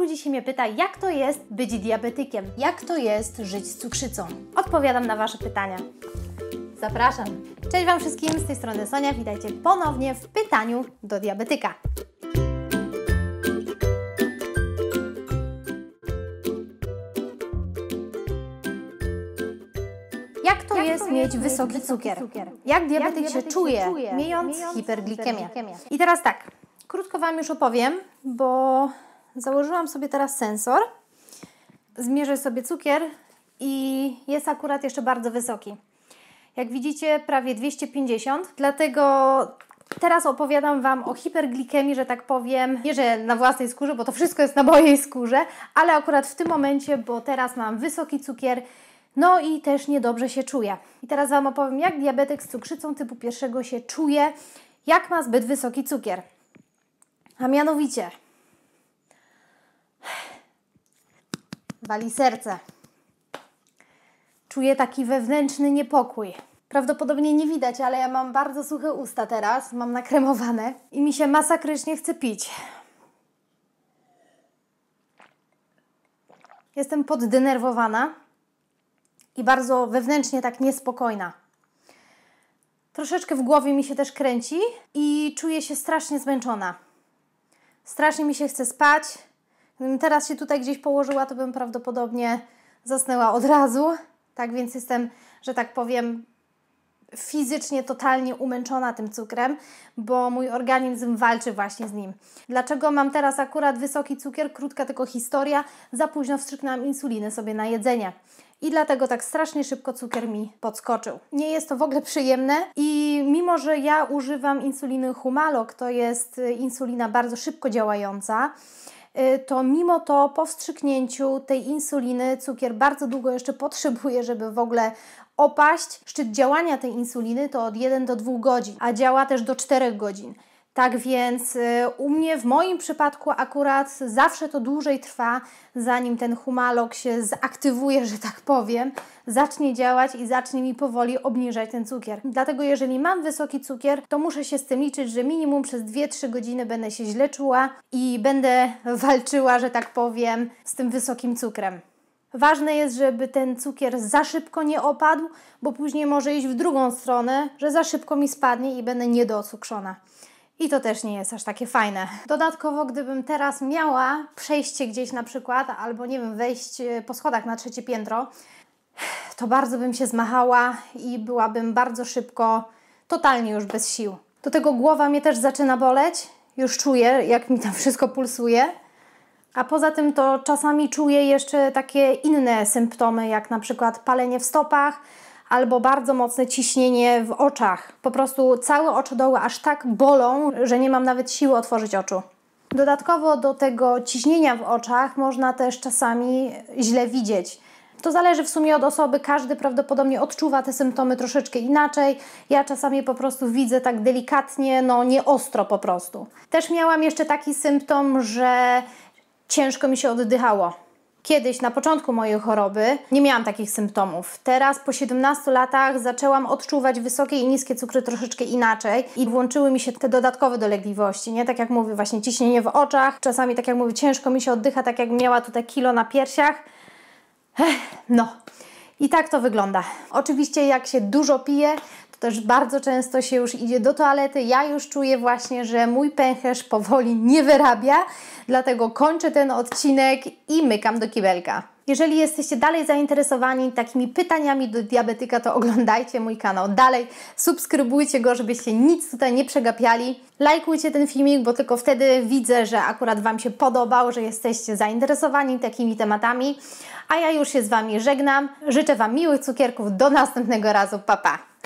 ludzi się mnie pyta, jak to jest być diabetykiem? Jak to jest żyć z cukrzycą? Odpowiadam na Wasze pytania. Zapraszam. Cześć Wam wszystkim, z tej strony Sonia. Witajcie ponownie w pytaniu do diabetyka. Jak to jest mieć wysoki cukier? Jak diabetyk się czuje, mając hiperglikemię? I teraz tak, krótko Wam już opowiem, bo założyłam sobie teraz sensor, zmierzę sobie cukier i jest akurat jeszcze bardzo wysoki. Jak widzicie, prawie 250, dlatego teraz opowiadam Wam o hiperglikemii, że tak powiem, nie że na własnej skórze, bo to wszystko jest na mojej skórze, ale akurat w tym momencie, bo teraz mam wysoki cukier, no i też niedobrze się czuję. I teraz Wam opowiem, jak diabetyk z cukrzycą typu 1 się czuje, jak ma zbyt wysoki cukier. A mianowicie wali serce. Czuję taki wewnętrzny niepokój. Prawdopodobnie nie widać, ale ja mam bardzo suche usta teraz, mam nakremowane i mi się masakrycznie chce pić. Jestem poddenerwowana i bardzo wewnętrznie tak niespokojna. Troszeczkę w głowie mi się też kręci i czuję się strasznie zmęczona. Strasznie mi się chce spać. Gdybym teraz się tutaj gdzieś położyła, to bym prawdopodobnie zasnęła od razu. Tak więc jestem, że tak powiem, fizycznie totalnie umęczona tym cukrem, bo mój organizm walczy właśnie z nim. Dlaczego mam teraz akurat wysoki cukier? Krótka tylko historia. Za późno wstrzyknęłam insulinę sobie na jedzenie. I dlatego tak strasznie szybko cukier mi podskoczył. Nie jest to w ogóle przyjemne i mimo, że ja używam insuliny Humalog, to jest insulina bardzo szybko działająca, to mimo to po wstrzyknięciu tej insuliny cukier bardzo długo jeszcze potrzebuje, żeby w ogóle opaść. Szczyt działania tej insuliny to od 1 do 2 godzin, a działa też do 4 godzin. Tak więc u mnie w moim przypadku akurat zawsze to dłużej trwa, zanim ten Humalog się zaktywuje, że tak powiem, zacznie działać i zacznie mi powoli obniżać ten cukier. Dlatego jeżeli mam wysoki cukier, to muszę się z tym liczyć, że minimum przez 2-3 godziny będę się źle czuła i będę walczyła, że tak powiem, z tym wysokim cukrem. Ważne jest, żeby ten cukier za szybko nie opadł, bo później może iść w drugą stronę, że za szybko mi spadnie i będę niedocukrzona. I to też nie jest aż takie fajne. Dodatkowo, gdybym teraz miała przejście gdzieś na przykład, albo nie wiem, wejść po schodach na 3. piętro, to bardzo bym się zmachała i byłabym bardzo szybko, totalnie już bez sił. Do tego głowa mnie też zaczyna boleć, już czuję, jak mi tam wszystko pulsuje. A poza tym to czasami czuję jeszcze takie inne symptomy, jak na przykład palenie w stopach, albo bardzo mocne ciśnienie w oczach. Po prostu całe oczodoły aż tak bolą, że nie mam nawet siły otworzyć oczu. Dodatkowo do tego ciśnienia w oczach można też czasami źle widzieć. To zależy w sumie od osoby, każdy prawdopodobnie odczuwa te symptomy troszeczkę inaczej. Ja czasami po prostu widzę tak delikatnie, no nie ostro po prostu. Też miałam jeszcze taki symptom, że ciężko mi się oddychało. Kiedyś, na początku mojej choroby, nie miałam takich symptomów. Teraz, po 17 latach, zaczęłam odczuwać wysokie i niskie cukry troszeczkę inaczej i włączyły mi się te dodatkowe dolegliwości, nie? Tak jak mówię, właśnie ciśnienie w oczach, czasami, tak jak mówię, ciężko mi się oddycha, tak jak miała tutaj kilo na piersiach. No, i tak to wygląda. Oczywiście, jak się dużo pije, to też bardzo często się już idzie do toalety. Ja już czuję właśnie, że mój pęcherz powoli nie wyrabia, dlatego kończę ten odcinek i mykam do kibelka. Jeżeli jesteście dalej zainteresowani takimi pytaniami do diabetyka, to oglądajcie mój kanał dalej, subskrybujcie go, żebyście nic tutaj nie przegapiali. Lajkujcie ten filmik, bo tylko wtedy widzę, że akurat Wam się podobał, że jesteście zainteresowani takimi tematami. A ja już się z Wami żegnam. Życzę Wam miłych cukierków. Do następnego razu. Pa, pa!